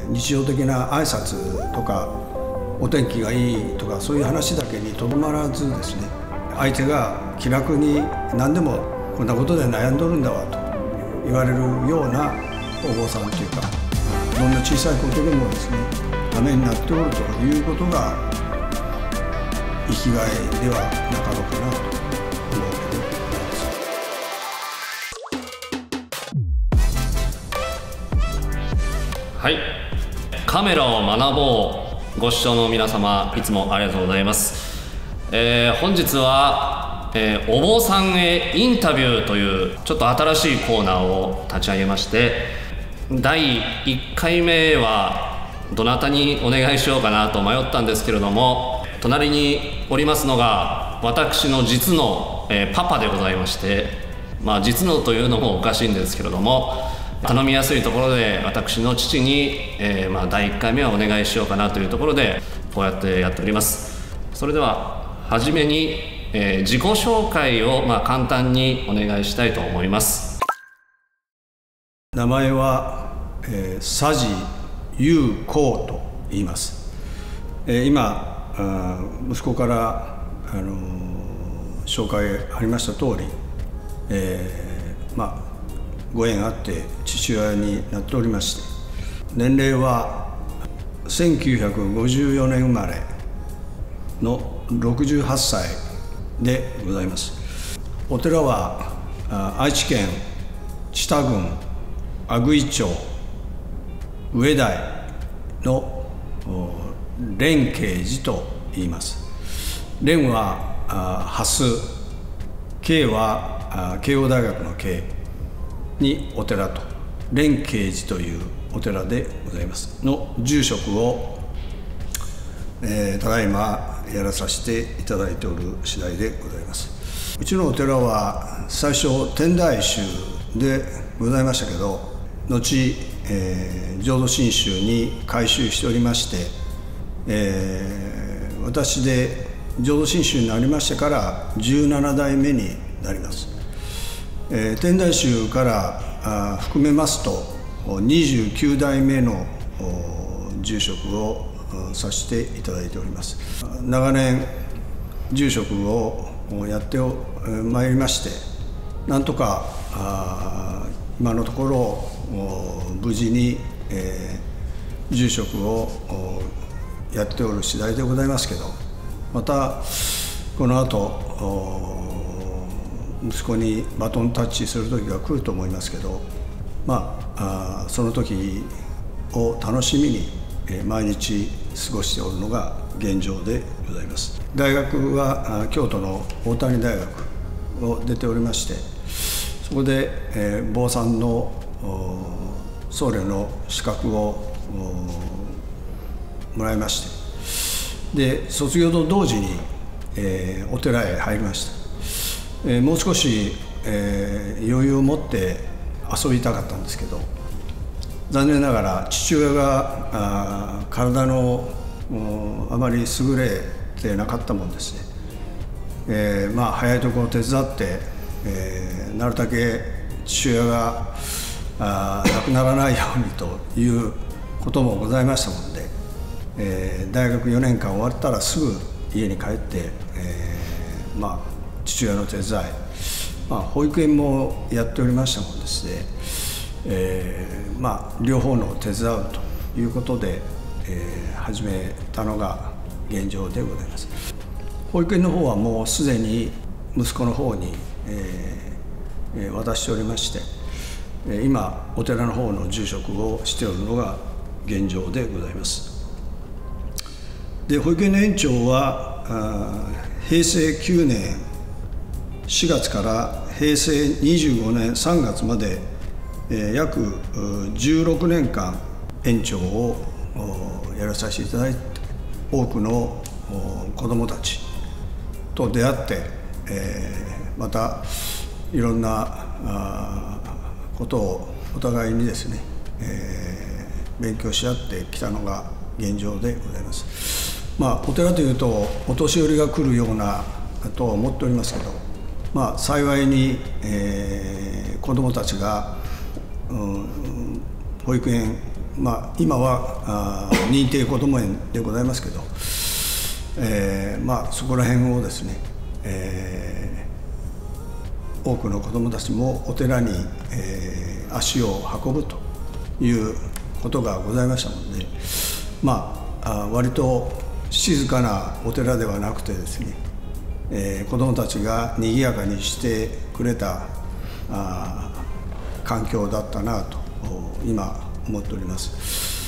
日常的な挨拶とかお天気がいいとかそういう話だけにとどまらずですね、相手が気楽に何でもこんなことで悩んどるんだわと言われるようなお坊さんというか、どんな小さいことでもですねためになっておるということが生きがいではなかろうかなと思うわけでございます。はい、カメラを学ぼうご視聴の皆様、いつもありがとうございます。本日は、お坊さんへインタビューというちょっと新しいコーナーを立ち上げまして、第1回目はどなたにお願いしようかなと迷ったんですけれども、隣におりますのが私の実の、パパでございまして、実のというのもおかしいんですけれども、頼みやすいところで私の父に、第1回目はお願いしようかなというところでこうやってやっております。それでは初めに、自己紹介を簡単にお願いしたいと思います。 名前は、佐治裕光と言います。今息子から紹介ありました通り、ご縁あって父親になっておりまして、年齢は1954年生まれの68歳でございます。お寺は愛知県知多郡阿久井町上台の蓮慶寺と言います。蓮は蓮、慶は慶応大学の慶にお寺と、蓮慶寺というお寺でございますの住職を、ただいまやらさせていただいておる次第でございます。うちのお寺は最初天台宗でございましたけど、後、浄土真宗に改宗しておりまして、私で浄土真宗になりましてから17代目になります。天台宗から含めますと29代目の住職をさせていただいております。長年住職をやってまいりまして、なんとか今のところ無事に住職をやっておる次第でございますけど、またこの後息子にバトンタッチする時が来ると思いますけど、その時を楽しみに毎日過ごしておるのが現状でございます。大学は京都の大谷大学を出ておりまして、そこで坊さんの僧侶の資格をもらいまして、で卒業と同時にお寺へ入りました。もう少し余裕を持って遊びたかったんですけど、残念ながら父親が体のあまり優れてなかったもんですね。早いところを手伝って、なるだけ父親が亡くならないようにということもございましたもんで、大学4年間終わったらすぐ家に帰って、父親の手伝い、保育園もやっておりましたもんですね、両方の手伝うということで、始めたのが現状でございます。保育園の方はもうすでに息子の方に、渡しておりまして、今お寺の方の住職をしておるのが現状でございます。で保育園の園長は平成9年4月から平成25年3月まで約16年間園長をやらさせていただいて、多くの子どもたちと出会って、またいろんなことをお互いにですね、勉強し合ってきたのが現状でございます。お寺というとお年寄りが来るようなとは思っておりますけど、幸いに、子どもたちが、保育園今は認定こども園でございますけど、そこら辺をですね、多くの子どもたちもお寺に、足を運ぶということがございましたので、割と静かなお寺ではなくてですね、子どもたちがにぎやかにしてくれた環境だったなと今思っております。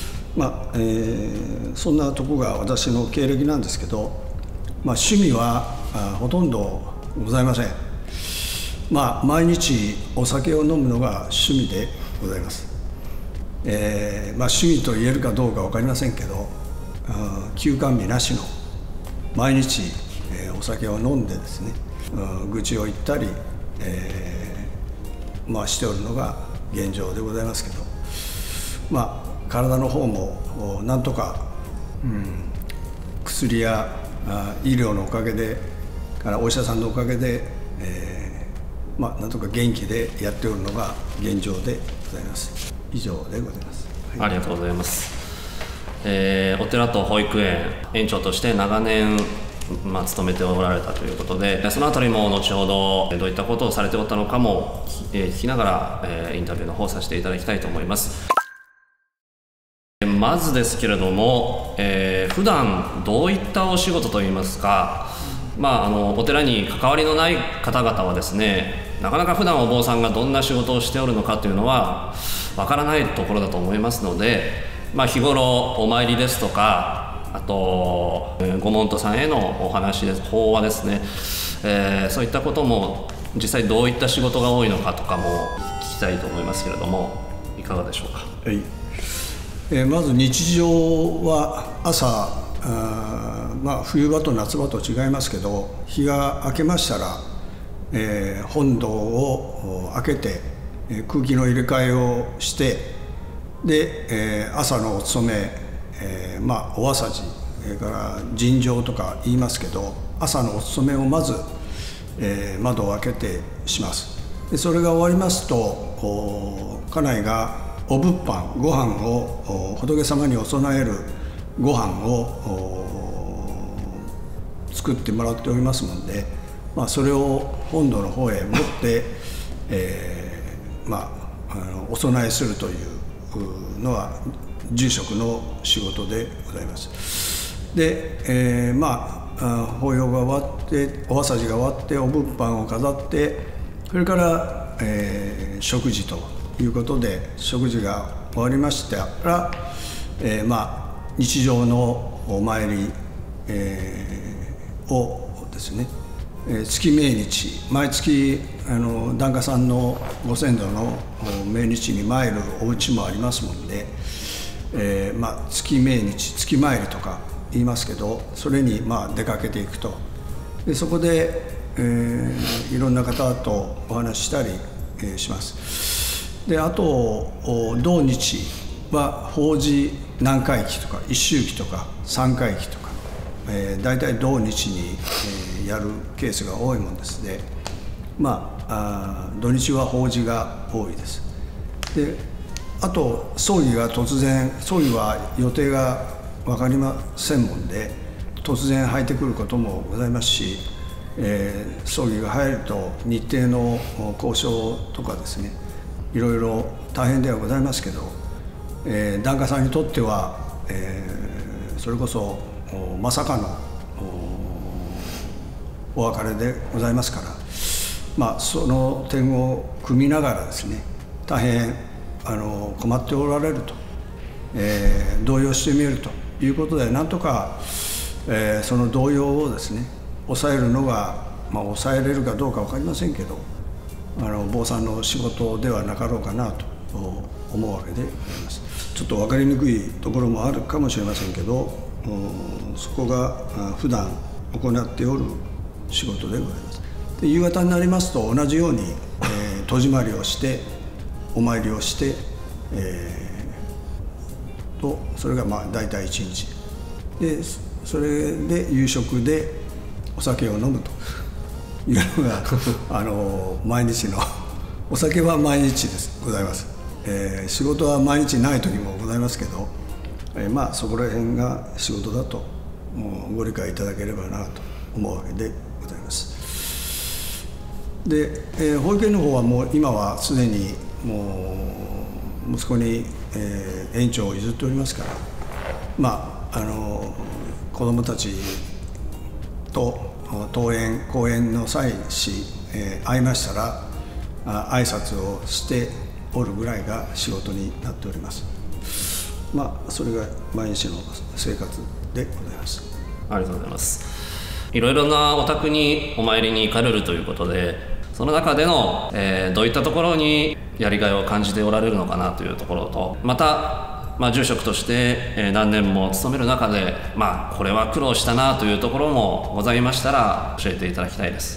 そんなとこが私の経歴なんですけど、趣味はほとんどございません。毎日お酒を飲むのが趣味でございます。趣味と言えるかどうか分かりませんけど、休館日なしの毎日、お酒を飲んでですね、愚痴を言ったり、しておるのが現状でございますけど、体の方もなんとか、薬や医療のおかげでからお医者さんのおかげで、なんとか元気でやっておるのが現状でございます。以上でございます。 ありがとうございます。お寺と保育園園長として長年勤めておられたということで、そのあたりも後ほどどういったことをされておったのかも聞きながらインタビューの方させていただきたいと思います。まずですけれども、普段どういったお仕事といいますか、お寺に関わりのない方々はですね、なかなか普段お坊さんがどんな仕事をしておるのかというのはわからないところだと思いますので、日頃お参りですとか、あとご門徒さんへのお話です、法話ですね、そういったことも実際どういった仕事が多いのかとかも聞きたいと思いますけれども、いかがでしょうか。 はい、まず日常は朝、冬場と夏場と違いますけど、日が明けましたら、本堂を開けて、空気の入れ替えをしてで、朝のお勤め、お朝事、それから尋常とか言いますけど、朝のお勤めをまず、窓を開けてします。でそれが終わりますと、家内がお物販、ご飯を仏様にお供えるご飯を作ってもらっておりますので、それを本堂の方へ持って、お供えするというのは住職の仕事でございます。で、法要が終わってお朝事が終わってお物販を飾って、それから、食事ということで食事が終わりましたら、日常のお参り、をですね、月命日、毎月檀家さんのご先祖の命日に参るお家もありますもんで、月命日、月参りとか言いますけど、それに出かけていくと。でそこで、いろんな方とお話ししたり、します。であと同日は法事何回忌とか一周忌とか三回忌とか、大体同日に、やるケースが多いもんですね。土日は法事が多いです。であと葬儀が突然、葬儀は予定が分かりませんもんで突然入ってくることもございますし、葬儀が入ると日程の交渉とかですね、いろいろ大変ではございますけど、檀家さんにとっては、それこそまさかのお別れでございますから、その点を汲みながらですね、大変困っておられると、動揺してみるということで、なんとか、その動揺をですね抑えるのが、抑えれるかどうか分かりませんけど、坊さんの仕事ではなかろうかなと思うわけでございます。ちょっと分かりにくいところもあるかもしれませんけど、そこが普段行っておる仕事でございます。で夕方になりますと同じように、戸締まりをしてお参りをして、それが大体1日で、それで夕食でお酒を飲むというのが毎日のお酒は毎日ですございます。 仕事は毎日ない時もございますけど、まあそこら辺が仕事だとご理解いただければなと思うわけでございます。で、保育園の方はもう今はすでにもう息子に、園長を譲っておりますから、まあ子どもたちと登園講演の際会いましたら挨拶をしておるぐらいが仕事になっております。まあそれが毎日の生活でございます。 ありがとうございます。いろいろなお宅にお参りに行かれるということで、その中での、どういったところにやりがいを感じておられるのかなというところと、また、住職として、何年も勤める中で、これは苦労したなというところもございましたら教えていただきたいです。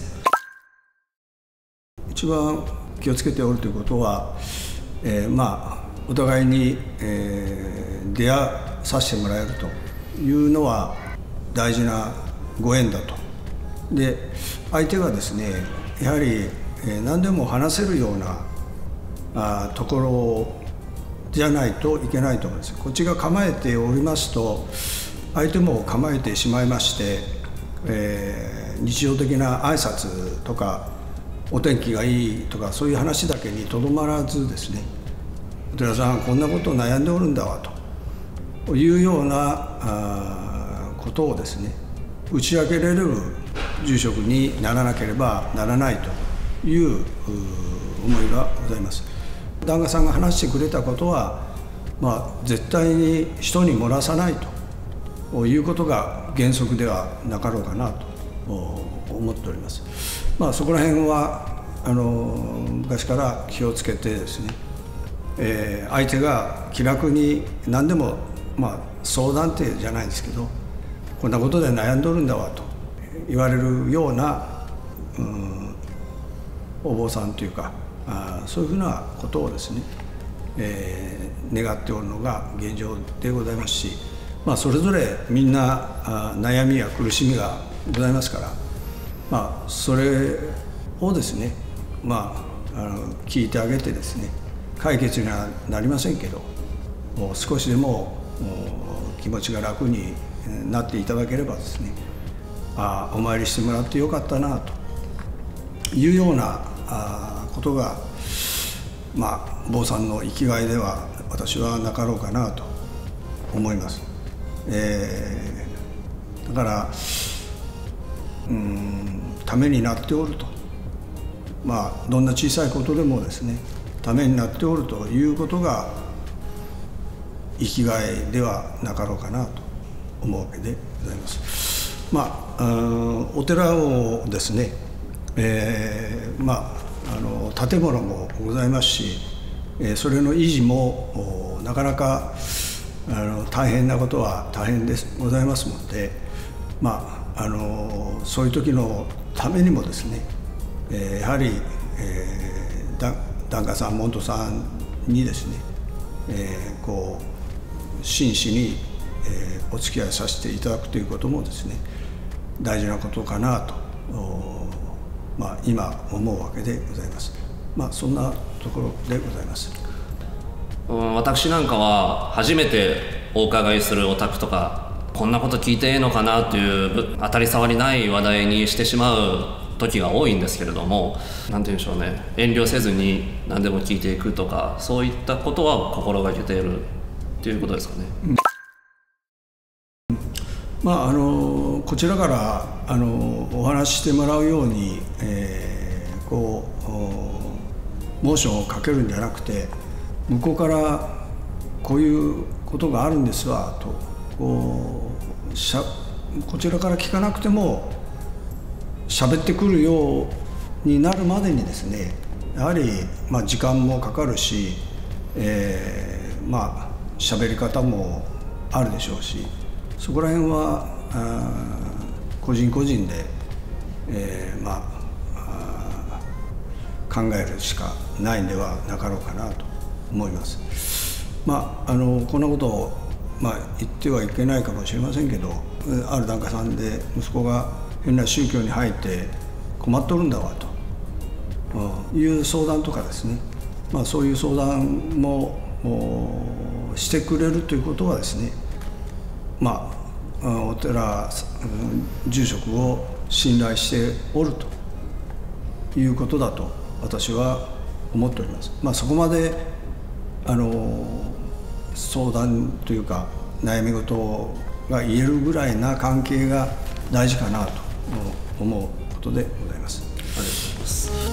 一番気をつけておるということは、お互いに、出会させてもらえるというのは大事なご縁だと。で、相手がですねやはり、何でも話せるようなところじゃないといけないと思うんです。こっちが構えておりますと相手も構えてしまいまして、日常的な挨拶とかお天気がいいとかそういう話だけにとどまらずですね、お寺さんこんなことを悩んでおるんだわというようなことをですね打ち明けられる住職にならなければならないという思いがございます。檀家さんが話してくれたことは、絶対に人に漏らさないということが原則ではなかろうかなと思っております。そこら辺は昔から気をつけてですね、相手が気楽に何でも、相談ってじゃないですけどこんなことで悩んどるんだわと言われるようなお坊さんというかそういうふうなことをですね、願っておるのが現状でございますし、それぞれみんな悩みや苦しみがございますから、それをですね、聞いてあげてですね解決にはなりませんけど少しでも気持ちが楽になっていただければですね、お参りしてもらってよかったなというようなことが、坊さんの生きがいでは私はなかろうかなと思います。だからためになっておると、どんな小さいことでもですねためになっておるということが生きがいではなかろうかなと思うわけでございます。お寺をですね、建物もございますし、それの維持もなかなか大変なことは大変でございますので、そういう時のためにもですね、やはり、檀家さん門徒さんにですね、真摯に、お付き合いさせていただくということもですね大事なことかなと今思うわけでございます。そんなところでございます。 私なんかは初めてお伺いするお宅とかこんなこと聞いていいのかなという当たり障りない話題にしてしまう時が多いんですけれども、なんて言うんでしょうね、遠慮せずに何でも聞いていくとかそういったことは心がけているということですかね。 こちらからお話ししてもらうように、モーションをかけるんじゃなくて向こうからこういうことがあるんですわとこちらから聞かなくても喋ってくるようになるまでにですねやはり時間もかかるし、喋り方もあるでしょうし、そこら辺は個人個人で、考えるしかないんではなかろうかなと思います。こんなことを、言ってはいけないかもしれませんけど、ある檀家さんで息子が変な宗教に入って困っとるんだわという相談とかですね、 そういう相談もしてくれるということはですね、お寺住職を信頼しておるということだと私は思っております。そこまで相談というか悩み事が言えるぐらいな関係が大事かなと思うことでございます。 ありがとうございます。